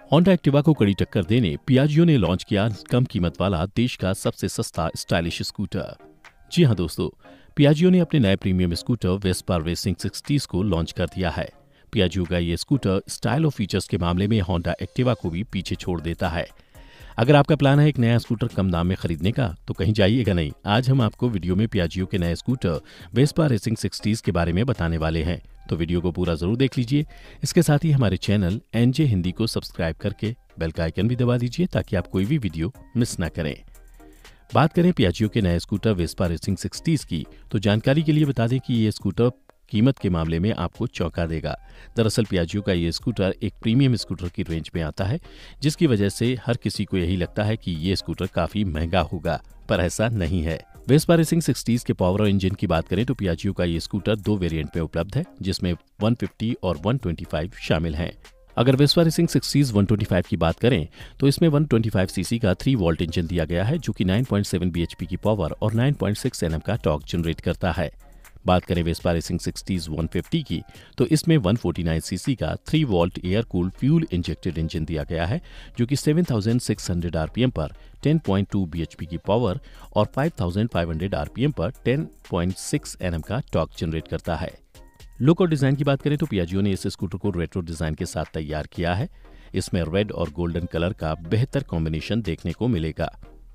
Honda Activa को कड़ी टक्कर देने पियाजियो ने लॉन्च किया कम कीमत वाला देश का सबसे सस्ता स्टाइलिश स्कूटर। जी हां दोस्तों, पियाजियो ने अपने नए प्रीमियम स्कूटर वेस्पा रेसिंग 60 को लॉन्च कर दिया है। पियाजियो का ये स्कूटर स्टाइल और फीचर्स के मामले में होंडा एक्टिवा को भी पीछे छोड़ देता है। अगर आपका प्लान है एक नया स्कूटर कम दाम में खरीदने का, तो कहीं जाइएगा नहीं। आज हम आपको वीडियो में पियाजियो के नए स्कूटर वेस्पा रेसिंग 60 के बारे में बताने वाले हैं, तो वीडियो को पूरा जरूर देख लीजिए। इसके साथ ही हमारे चैनल एनजे हिंदी को सब्सक्राइब करके बेल का आइकन भी दबा दीजिए ताकि आप कोई भी वीडियो मिस ना करें। बात करें पियाजियो के नए स्कूटर वेस्पा रेसिंग 60 की, तो जानकारी के लिए बता दें कि ये स्कूटर कीमत के मामले में आपको चौंका देगा। दरअसल पियाजियो का ये स्कूटर एक प्रीमियम स्कूटर की रेंज में आता है, जिसकी वजह से हर किसी को यही लगता है कि ये स्कूटर काफी महंगा होगा, पर ऐसा नहीं है। वेस्पा रेसिंग 60 के पावर और इंजन की बात करें तो पियाजियो का ये स्कूटर 2 वेरिएंट में उपलब्ध है, जिसमें 150 और 125 शामिल हैं। अगर वेस्पा रेसिंग 60 125 की बात करें तो इसमें 125 सीसी का 3 वोल्ट इंजन दिया गया है, जो कि 9.7 bhp की पावर और 9.6 Nm का टॉर्क जनरेट करता है। बात करें वेस्पा रेसिंग 60 150 की, तो इसमें 149 सीसी का 3 volt air cooled fuel injected engine दिया गया है, जो कि 7600 आरपीएम पर 10.2 bhp की पावर और 5500 आरपीएम पर 10.6 Nm का टॉर्क जनरेट करता है। लुक और डिजाइन की बात करें तो पियाजियो ने इस स्कूटर को रेट्रो डिजाइन के साथ तैयार किया है। इसमें रेड और गोल्डन कलर का बेहतर कॉम्बिनेशन देखने को मिलेगा।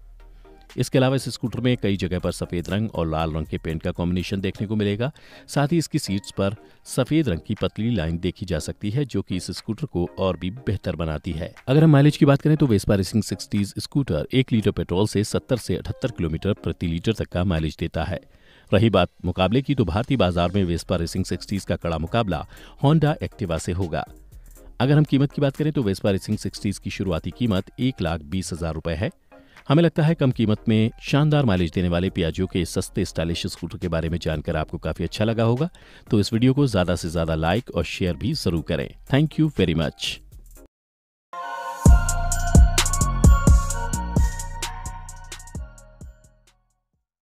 इसके अलावा इस स्कूटर में कई जगह पर सफेद रंग और लाल रंग के पेंट का कॉम्बिनेशन देखने को मिलेगा। साथ ही इसकी सीट्स पर सफेद रंग की पतली लाइन देखी जा सकती है, जो कि इस स्कूटर को और भी बेहतर बनाती है। अगर हम माइलेज की बात करें तो Vespa racing 60 scooter 1 litre petrol से 70 से 78 किलोमीटर प्रति लीटर तक का माइलेज देता है। रही बात मुकाबले की, तो भारतीय बाजार में वेस्पा रेसिंग 60 का कड़ा मुकाबला होंडा एक्टिवा से होगा। अगर हम कीमत की बात करें तो वेस्पा रेसिंग 60 की शुरुआती कीमत 1,20,000 रुपए है। हमें लगता है कम कीमत में शानदार माइलेज देने वाले पियाजियो के सस्ते स्टाइलिश स्कूटर के बारे में जानकर आपको काफी अच्छा लगा होगा, तो इस वीडियो को ज्यादा से ज्यादा लाइक और शेयर भी जरूर करें। Thank you very much.